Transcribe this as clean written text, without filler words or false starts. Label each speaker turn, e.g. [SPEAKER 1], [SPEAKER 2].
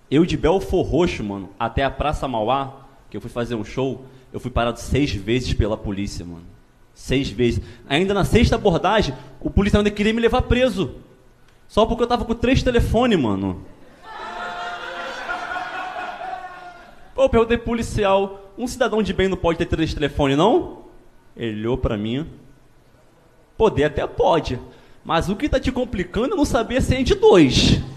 [SPEAKER 1] Eu de Belfor Roxo, mano, até a Praça Mauá, que eu fui fazer um show, eu fui parado 6 vezes pela polícia, mano. 6 vezes. Ainda na sexta abordagem, o policial ainda queria me levar preso. Só porque eu tava com 3 telefones, mano. Pô, eu perguntei pro policial, um cidadão de bem não pode ter 3 telefones, não? Ele olhou pra mim. Poder até pode, mas o que tá te complicando é não saber se é de 2.